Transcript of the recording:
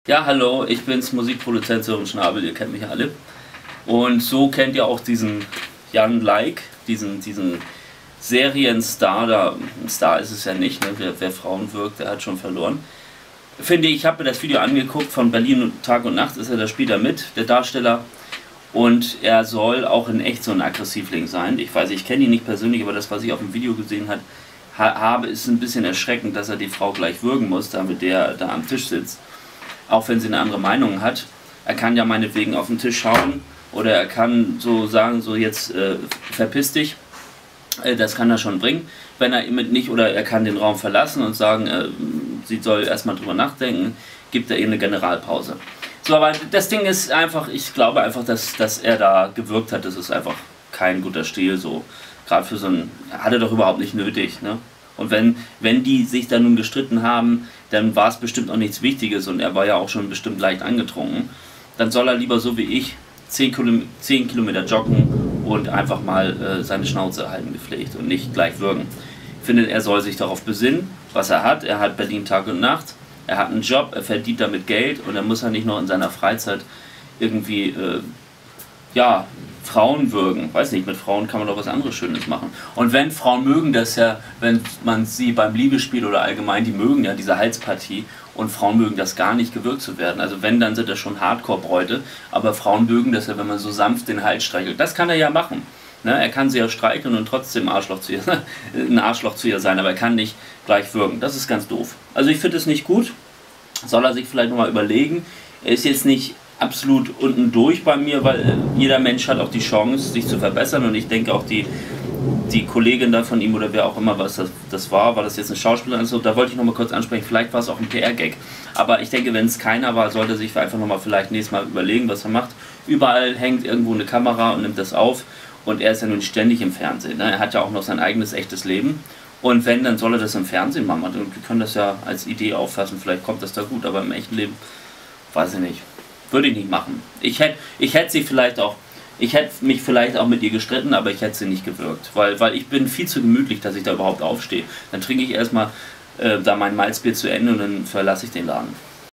Ja, hallo, ich bin's, Musikproduzent Sören Schnabel, ihr kennt mich alle. Und so kennt ihr auch diesen Jan Like, diesen Serienstar, ein Star ist es ja nicht, ne? Wer Frauen wirkt, der hat schon verloren. Finde ich, habe mir das Video angeguckt von Berlin Tag und Nacht, da spielt er mit, der Darsteller. Und er soll auch in echt so ein Aggressivling sein. Ich weiß, ich kenne ihn nicht persönlich, aber das, was ich auf dem Video gesehen habe, ist ein bisschen erschreckend, dass er die Frau gleich würgen muss, damit der da am Tisch sitzt. Auch wenn sie eine andere Meinung hat. Er kann ja meinetwegen auf den Tisch schauen oder er kann so sagen, so jetzt verpiss dich. Das kann er schon bringen. Wenn er mit nicht, oder er kann den Raum verlassen und sagen, sie soll erstmal drüber nachdenken, gibt er ihr eine Generalpause. So, aber das Ding ist einfach, ich glaube einfach, dass er da gewirkt hat, das ist einfach kein guter Stil, so. Gerade für so einen, hat er doch überhaupt nicht nötig, ne? Und wenn die sich dann nun gestritten haben, dann war es bestimmt auch nichts Wichtiges und er war ja auch schon bestimmt leicht angetrunken. Dann soll er lieber so wie ich 10 Kilometer joggen und einfach mal seine Schnauze halten gepflegt und nicht gleich würgen. Ich finde, er soll sich darauf besinnen, was er hat. Er hat Berlin Tag und Nacht, er hat einen Job, er verdient damit Geld und dann muss er nicht noch in seiner Freizeit irgendwie, ja, Frauen würgen. Weiß nicht, mit Frauen kann man doch was anderes Schönes machen. Und wenn Frauen mögen das ja, wenn man sie beim Liebesspiel oder allgemein, die mögen ja diese Halspartie und Frauen mögen das gar nicht, gewürgt zu werden. Also wenn, dann sind das schon Hardcore-Bräute, aber Frauen mögen das ja, wenn man so sanft den Hals streichelt. Das kann er ja machen. Ne? Er kann sie ja streicheln und trotzdem ein Arschloch zu ihr sein, aber er kann nicht gleich würgen. Das ist ganz doof. Also ich finde es nicht gut. Soll er sich vielleicht nochmal überlegen. Er ist jetzt nicht absolut unten durch bei mir, weil jeder Mensch hat auch die Chance, sich zu verbessern und ich denke auch die Kollegin da von ihm oder wer auch immer was das war das jetzt eine Schauspielerin? Also, da wollte ich nochmal kurz ansprechen, vielleicht war es auch ein PR-Gag. Aber ich denke, wenn es keiner war, sollte er sich einfach nochmal vielleicht nächstes Mal überlegen, was er macht. Überall hängt irgendwo eine Kamera und nimmt das auf und er ist ja nun ständig im Fernsehen. Ne? Er hat ja auch noch sein eigenes echtes Leben. Und wenn, dann soll er das im Fernsehen machen. Und wir können das ja als Idee auffassen, vielleicht kommt das da gut, aber im echten Leben, weiß ich nicht. Würde ich nicht machen. Ich hätte mich vielleicht auch mit ihr gestritten, aber ich hätte sie nicht gewürgt. Weil ich bin viel zu gemütlich, dass ich da überhaupt aufstehe. Dann trinke ich erstmal da mein Malzbier zu Ende und dann verlasse ich den Laden.